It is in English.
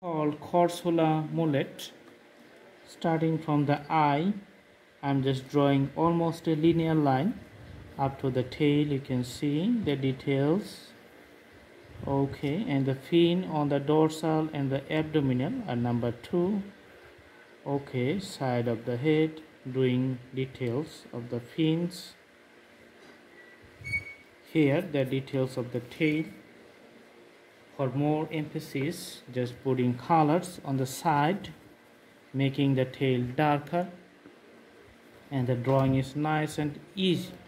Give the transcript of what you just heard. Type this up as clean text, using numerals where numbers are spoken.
called corsula mullet. Starting from the eye, I'm just drawing almost a linear line up to the tail. You can see the details. Okay, and the fin on the dorsal and the abdominal are number 2. Okay, side of the head, doing details of the fins. Here the details of the tail. For more emphasis, just putting colors on the side, making the tail darker, and the drawing is nice and easy.